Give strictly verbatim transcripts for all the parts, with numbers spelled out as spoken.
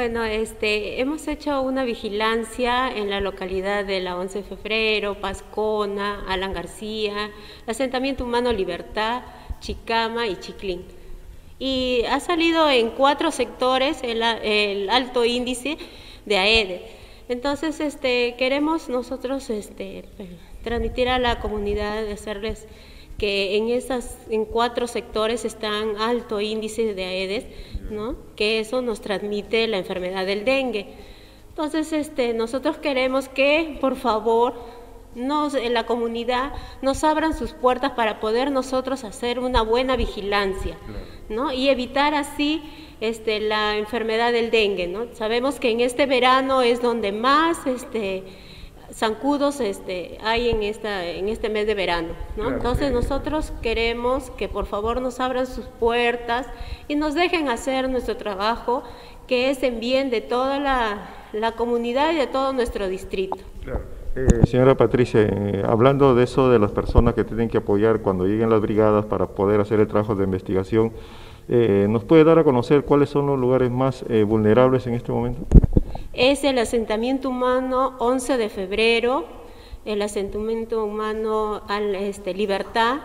Bueno, este, hemos hecho una vigilancia en la localidad de la once de febrero, Pascona, Alan García, asentamiento humano Libertad, Chicama y Chiclín. Y ha salido en cuatro sectores el, el alto índice de aedes. Entonces, este, queremos nosotros este, transmitir a la comunidad, de hacerles que en esas, en cuatro sectores están alto índice de aedes, ¿no? Que eso nos transmite la enfermedad del dengue. Entonces, este, nosotros queremos que, por favor, nos, en la comunidad nos abran sus puertas para poder nosotros hacer una buena vigilancia, ¿no? Y evitar así este, la enfermedad del dengue, ¿no? Sabemos que en este verano es donde más este, zancudos este, hay en, esta, en este mes de verano, ¿no? Claro, Entonces sí. nosotros queremos que por favor nos abran sus puertas y nos dejen hacer nuestro trabajo, que es en bien de toda la, la comunidad y de todo nuestro distrito. Claro. Eh, señora Patricia, eh, hablando de eso de las personas que tienen que apoyar cuando lleguen las brigadas para poder hacer el trabajo de investigación, eh, ¿nos puede dar a conocer cuáles son los lugares más eh, vulnerables en este momento? Es el asentamiento humano once de febrero, el asentamiento humano al, este, Libertad,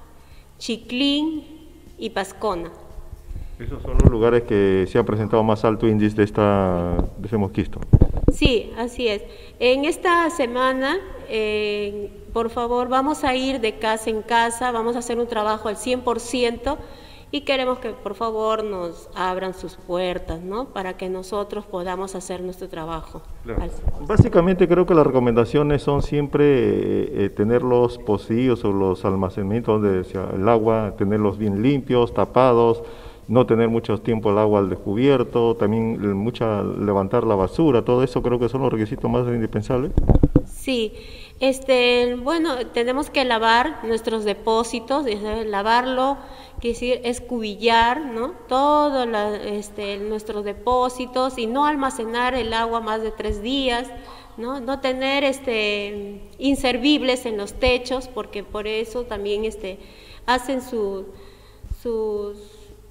Chiclín y Pascona. Esos son los lugares que se han presentado más alto índice de, esta, de ese mosquito. Sí, así es. En esta semana, eh, por favor, vamos a ir de casa en casa, vamos a hacer un trabajo al cien por ciento y queremos que por favor nos abran sus puertas, ¿no? Para que nosotros podamos hacer nuestro trabajo. Claro. Básicamente creo que las recomendaciones son siempre eh, eh, tener los pocillos o los almacenamientos donde sea el agua, tenerlos bien limpios, tapados, no tener mucho tiempo el agua al descubierto, también mucha levantar la basura, todo eso creo que son los requisitos más indispensables. Sí, este, bueno, tenemos que lavar nuestros depósitos, lavarlo, quiere decir, escubillar, ¿no? Todos este, nuestros depósitos y no almacenar el agua más de tres días, ¿no? No tener este, inservibles en los techos, porque por eso también este, hacen su, sus...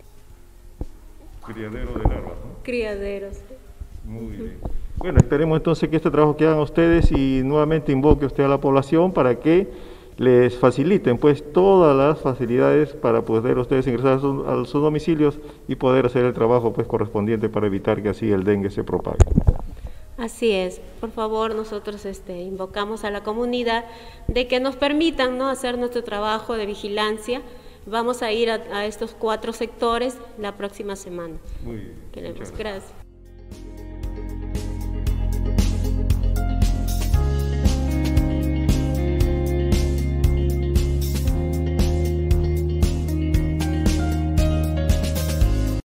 Criadero de larvas, ¿no? Criaderos. Muy bien. Bueno, esperemos entonces que este trabajo que hagan ustedes y nuevamente invoque usted a la población para que les faciliten pues todas las facilidades para poder ustedes ingresar a, su, a sus domicilios y poder hacer el trabajo pues correspondiente para evitar que así el dengue se propague. Así es, por favor nosotros este, invocamos a la comunidad de que nos permitan, ¿no? hacer nuestro trabajo de vigilancia. Vamos a ir a, a estos cuatro sectores la próxima semana. Muy bien. Queremos, gracias.